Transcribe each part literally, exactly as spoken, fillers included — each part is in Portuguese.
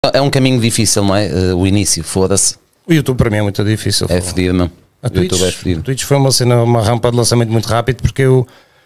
É um caminho difícil, não é? Uh, o início, foda-se. O YouTube para mim é muito difícil. É fedido, não? A Twitch, é fedido. A Twitch foi uma cena, uma rampa de lançamento muito rápido, porque eu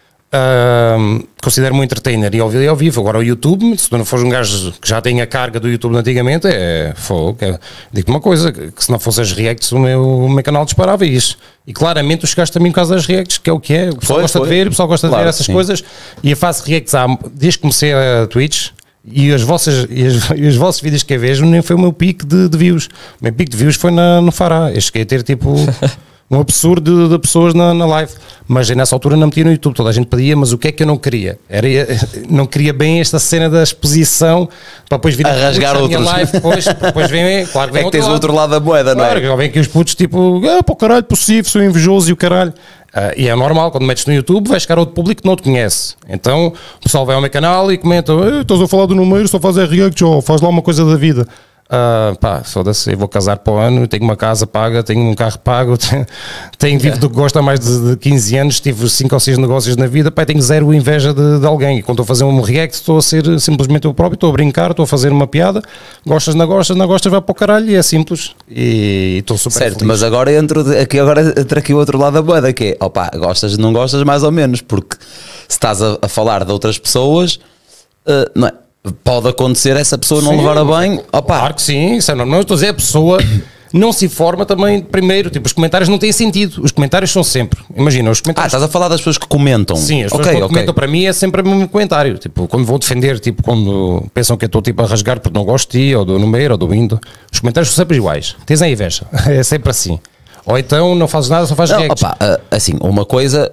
uh, considero-me um entertainer e ao, ao vivo. Agora o YouTube, se tu não fores um gajo que já tem a carga do YouTube antigamente, é fogo. É, digo-te uma coisa, que se não fosse as reacts o meu, o meu canal disparava isso. E claramente tu chegaste também por causa das reacts, que é o que é. O pessoal foi, gosta foi. de ver, o pessoal gosta claro, de ver essas sim. coisas. E eu faço reacts há, desde que comecei a Twitch. E as vossas, e, as, e os vossos vídeos que eu vejo nem foi o meu pico de, de views. O meu pico de views foi na, no Fará. Eu cheguei a ter tipo um absurdo de, de pessoas na, na live. Mas nessa altura não metia no YouTube. Toda a gente pedia, mas o que é que eu não queria? Era, não queria bem esta cena da exposição para depois vir a rasgar outros. Live, depois, depois vem, claro, vem é que tens o outro lado da moeda, claro, não é? Claro, vem aqui os putos tipo, ah, pô caralho, possível, sou invejoso e o caralho. Uh, e é normal, quando metes no YouTube vai chegar outro público que não te conhece. Então o pessoal vai ao meu canal e comenta: estás a falar do número, só faz react, ou faz lá uma coisa da vida. Uh, pá, foda-se, eu vou casar para o ano, tenho uma casa paga, tenho um carro pago, tenho, tenho vivo do que gosto há mais de, de quinze anos, tive cinco ou seis negócios na vida, pá, tenho zero inveja de, de alguém. E quando estou a fazer um react, estou a ser simplesmente eu próprio, estou a brincar, estou a fazer uma piada, gostas, não gostas, não gostas, vai para o caralho, e é simples. E estou super certo, feliz. Mas agora entra aqui, agora entra aqui o outro lado da moeda, que é, opá, gostas, não gostas, mais ou menos, porque se estás a, a falar de outras pessoas, uh, não é? Pode acontecer essa pessoa não sim, levar a bem. Opa. Claro que sim, isso é normal. Estou a dizer, a pessoa não se informa também primeiro. Tipo, os comentários não têm sentido. Os comentários são sempre. Imagina, os comentários. Ah, estás a falar das pessoas que comentam. Sim, as pessoas okay, que okay. comentam para mim é sempre o mesmo comentário. Tipo, quando vou defender, tipo, quando pensam que eu estou tipo, a rasgar porque não gosto de ti, ou do número, ou do indo. Os comentários são sempre iguais. Tens a inveja. É sempre assim. Ou então não fazes nada, só fazes reacts. Opa, assim, uma coisa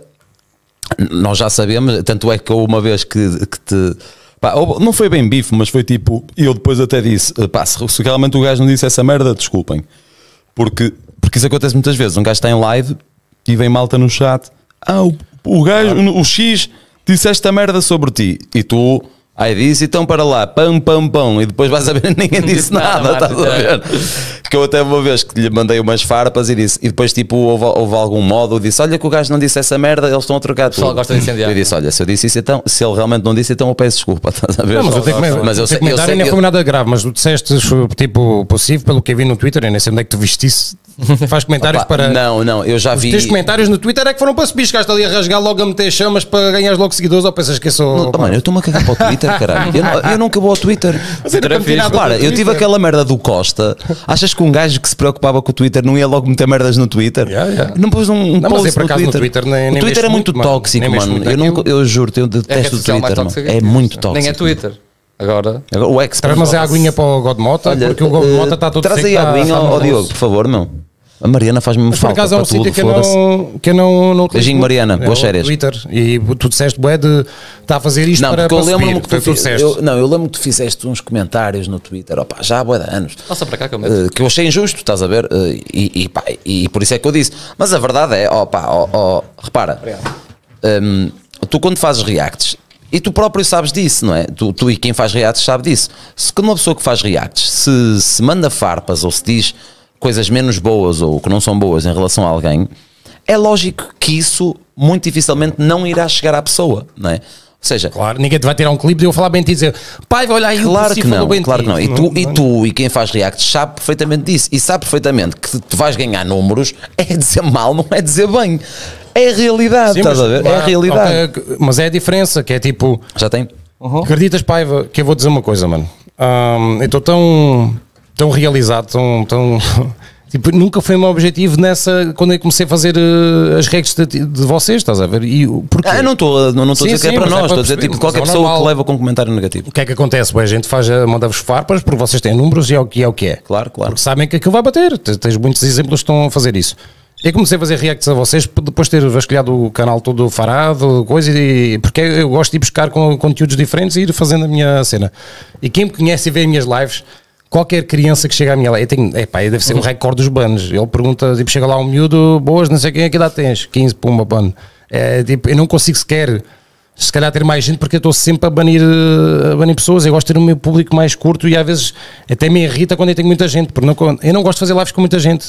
nós já sabemos, tanto é que eu uma vez que, que te. Pá, não foi bem bife, mas foi tipo, e eu depois até disse, pá, se, se realmente o gajo não disse essa merda, desculpem, porque, porque isso acontece muitas vezes, um gajo está em live e vem malta no chat, ah, o, o gajo, o, o X disse esta merda sobre ti, e tu, aí disse, então para lá, pam, pam, pam, e depois vais a ver, ninguém disse nada, estás a ver? Que eu até uma vez que lhe mandei umas farpas e disse, e depois tipo houve, houve algum modo, disse, olha que o gajo não disse essa merda, eles estão a trocar tudo. Só gosta de incendiar. Eu disse, olha, se eu disse isso então, se ele realmente não disse, então eu peço desculpa, estás a ver? Não, mas eu tenho que mas eu sei, comentar eu sei, nem foi nada grave, mas tu disseste tipo possível, pelo que eu vi no Twitter, eu nem sei onde é que tu viste isso. Faz comentários Opa, para. Não, não, eu já os vi. Os teus comentários no Twitter é que foram para subir, chegaste ali a rasgar logo a meter chamas para ganhar logo seguidores, ou pensas que eu sou. Não, mano, eu estou-me a cagar para o Twitter, caralho. Eu, eu nunca vou ao Twitter. Mas era para claro, eu tive aquela merda do Costa. Achas que um gajo que se preocupava com o Twitter não ia logo meter merdas no Twitter? Yeah, yeah. Não pôs um, um não, post mas é por acaso no Twitter. No Twitter nem, o nem Twitter é muito, muito tóxico, mano. mano. Eu, nunca, eu juro, eu detesto é o Twitter, mano. É muito tóxico. Nem é Twitter. Agora, Agora o X. Traz, mas é a aguinha para o Godmota, Olha, porque o Godmota está todo traz aí a aguinha ao Diogo, por favor, meu. A Mariana faz-me falta. Por acaso é um sítio que eu não, que eu não, não Beijinho, Mariana, boas férias. Twitter. E tu disseste, bué, de está a fazer isto não, para, porque para eu lembro-me que tu, tu disseste. Eu, não, eu lembro que tu fizeste uns comentários no Twitter, opa, já há bué de anos. Passa para cá que eu uh, que eu achei injusto, estás a ver? Uh, e, e, pá, e por isso é que eu disse. Mas a verdade é, opa, oh, oh, repara, um, tu quando fazes reacts, e tu próprio sabes disso, não é? Tu, tu e quem faz reacts sabe disso. Se quando uma pessoa que faz reacts se, se manda farpas ou se diz coisas menos boas ou que não são boas em relação a alguém, é lógico que isso muito dificilmente não irá chegar à pessoa, não é? Ou seja, claro, ninguém te vai tirar um clipe de eu falar bem de ti e dizer, pai, vai olhar aí, claro que não, claro que não. E tu, não, e tu e quem faz reacts sabe perfeitamente disso e sabe perfeitamente que tu vais ganhar números, é dizer mal, não é dizer bem. É a realidade, sim, estás mas, a ver? Claro, é a realidade. Okay, mas é a diferença, que é tipo... Já tem? Uhum. Acreditas, Paiva, que eu vou dizer uma coisa, mano. Um, eu estou tão, tão realizado, tão... tão tipo, nunca foi o meu objetivo nessa... Quando eu comecei a fazer uh, as regras de, de vocês, estás a ver? E, porquê? Ah, eu não estou não, não a dizer que é para nós, estou a dizer tipo qualquer pessoa normal. Que leva com um comentário negativo. O que é que acontece? Bem, a gente faz, manda-vos farpas porque vocês têm números e é o que é. O que é. Claro, claro. Porque sabem que aquilo vai bater. Tens muitos exemplos que estão a fazer isso. Eu comecei a fazer reacts a vocês depois de ter vasculhado o canal todo farado, coisa, e, porque eu gosto de ir buscar com conteúdos diferentes e ir fazendo a minha cena. E quem me conhece e vê as minhas lives, qualquer criança que chega à minha live, eu tenho, epá, deve ser um recorde dos banos. Ele pergunta, tipo, chega lá um miúdo, boas, não sei quem é que idade tens, quinze, pumba, ban. É, tipo, eu não consigo sequer, se calhar ter mais gente, porque eu estou sempre a banir, a banir pessoas. Eu gosto de ter o meu público mais curto e às vezes até me irrita quando eu tenho muita gente, porque não, eu não gosto de fazer lives com muita gente.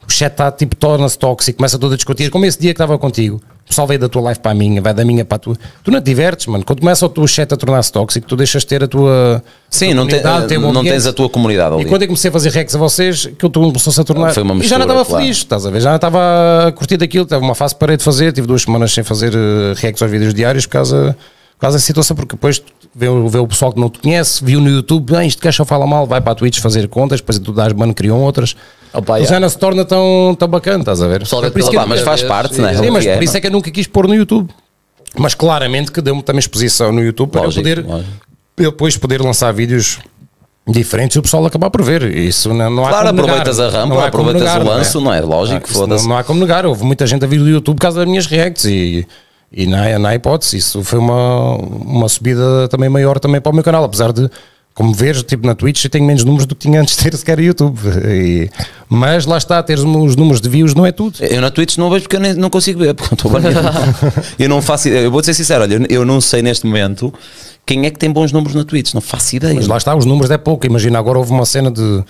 o chat está tipo, torna-se tóxico, começa todo a discutir, como esse dia que estava contigo. O pessoal veio da tua live para a minha, vai da minha para a tua. Tu não te divertes, mano. Quando começa o teu chat a tornar-se tóxico, tu deixas de ter a tua. Sim, não, tem, não tens a tua comunidade ali. E quando eu comecei a fazer recs a vocês, que eu começou-se a tornar. Foi uma mistura, e já não estava claro. feliz, estás a ver? Já não estava a curtir daquilo. Teve uma fase que parei de fazer, tive duas semanas sem fazer uh, recs aos vídeos diários por causa, por causa da situação, porque depois vê, vê o pessoal que não te conhece, viu no YouTube, ah, isto que só fala mal, vai para a Twitch fazer contas, depois tu dás ban, criam outras. Opa, Mas yeah. já não se torna tão, tão bacana, estás a ver? Pessoal, É por isso que Opa, eu- mas faz parte, né? Sim, mas É, por isso é que eu nunca quis pôr no YouTube. Mas claramente que deu-me também exposição no YouTube para eu Lógico, poder lógico. para eu depois poder lançar vídeos diferentes e o pessoal acabar por ver. Isso não, não há Claro, como aproveitas negar. a rampa, Não há como aproveitas negar, o lance, não é? Lógico, Isso foda-se. Não, não há como negar. Houve muita gente a vir do YouTube por causa das minhas reacts e, e na, na hipótese, isso foi uma, uma subida também maior também para o meu canal, apesar de, como vês, tipo na Twitch eu tenho menos números do que tinha antes de ter sequer YouTube. E, mas lá está, teres os números de views não é tudo. Eu na Twitch não vejo porque eu nem, não consigo ver, porque eu estou banido. Eu não faço ideia. Eu vou ser sincero, olha, eu não sei neste momento quem é que tem bons números na Twitch, não faço ideia. Mas lá está, os números é pouco. Imagina, agora houve uma cena de,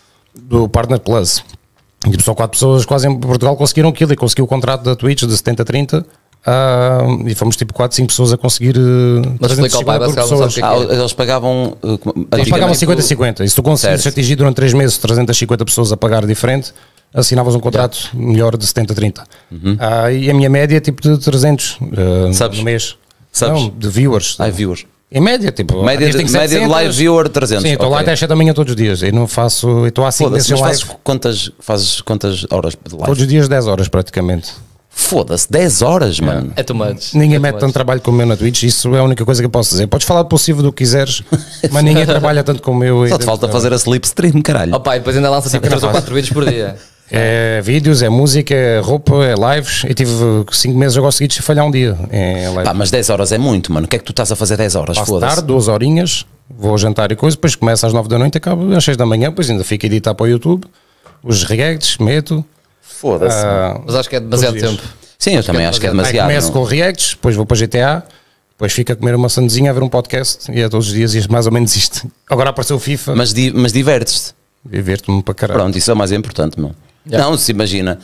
do Partner Plus. E tipo, só quatro pessoas quase em Portugal conseguiram aquilo e conseguiu o contrato da Twitch de setenta a trinta. Ah, e fomos tipo quatro, cinco pessoas a conseguir. Uh, Mas explica ao pai, basicamente, sabe o que é que Ah, eles pagavam. uh, Eles antigamente- pagavam cinquenta a cinquenta. E se tu conseguires Certo. atingir durante três meses trezentas e cinquenta pessoas a pagar diferente, assinavas um contrato melhor de setenta a trinta. Ah, e a minha média é tipo de trezentos uh, Sabes? no mês. Sabes? Não, de viewers. Ai, viewers. Em média, tipo, Média eu tenho de, média de setecentos. live viewer trezentos. Sim, estou lá ok. até às sete da manhã todos os dias. Eu não faço. Eu estou há cinco meses Foda-se, sem mas live. fazes quantas, fazes quantas horas de live? Todos os dias dez horas praticamente. Foda-se, dez horas, mano. É too much. Ninguém é mete too tanto much. trabalho como eu na Twitch, isso é a única coisa que eu posso dizer. Podes falar de possível do que quiseres, mas ninguém trabalha tanto como eu. Só te falta fazer a sleep stream, caralho. Opa, e depois ainda lança tipo que não três ou faço. quatro vídeos por dia. É vídeos, é música, é roupa, é lives. Eu tive cinco meses agora seguidos sem falhar um dia em live. Pá, mas dez horas é muito, mano. O que é que tu estás a fazer dez horas? Passo Foda-se. tarde, duas horinhas, vou jantar e coisa, depois começa às nove da noite e acaba às seis da manhã, depois ainda fico a editar para o YouTube, os reacts, meto. Foda-se. ah, Mas acho que é demasiado Todos os tempo. Sim, eu também acho que é Aí demasiado. começo não? com reacts, depois vou para G T A, depois fico a comer uma sandezinha, a ver um podcast e é todos os dias e é mais ou menos isto. Agora apareceu o FIFA, Mas, di- mas divertes-te. diverto-me para caralho. Pronto, isso é o mais importante, meu. Yeah. Não, se imagina.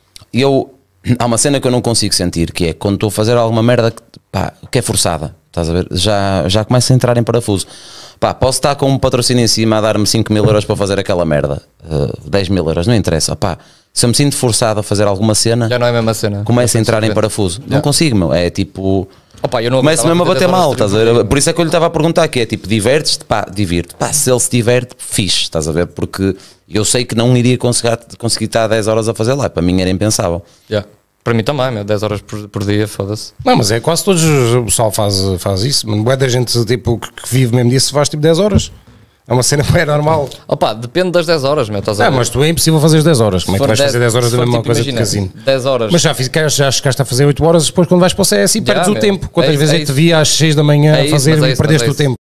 Eu. Há uma cena que eu não consigo sentir, que é quando estou a fazer alguma merda que, pá, que é forçada, estás a ver? Já, já começa a entrar em parafuso. Pá, posso estar com um patrocínio em cima a dar-me cinco mil euros para fazer aquela merda, uh, dez mil euros, não interessa. Pá, se eu me sinto forçado a fazer alguma cena, Já não é a mesma cena. começa a entrar em para parafuso. Não Yeah. consigo, meu. É tipo. Opa, eu não Começa mesmo a aguentava bater fazer mal, dez horas estás a de ver? treino. Por isso é que eu lhe estava a perguntar, que é tipo, divertes-te? Pá, divirte. Pá, se ele se diverte, fixe, estás a ver? Porque eu sei que não iria conseguir, conseguir estar dez horas a fazer lá, para mim era impensável. Yeah. Para mim também, meu, dez horas por, por dia, foda-se. Não, mas é quase todos, o pessoal faz, faz isso, mano. Bué da gente tipo, que que vive mesmo disso faz tipo dez horas. É uma cena bem normal. Opa, depende das dez horas, meu, estás a Ah, ver? mas tu é impossível fazer as dez horas. Como é Se que for vais fazer dez horas se da for, mesma tipo, coisa de imagina, casino? dez horas. Mas já, fiz, já chegaste a fazer oito horas depois quando vais para o C S e Já, perdes o meu. tempo. Quantas É vezes isso, é é que te isso. via às seis da manhã É a isso, fazer mas é e isso, perdeste mas o é tempo?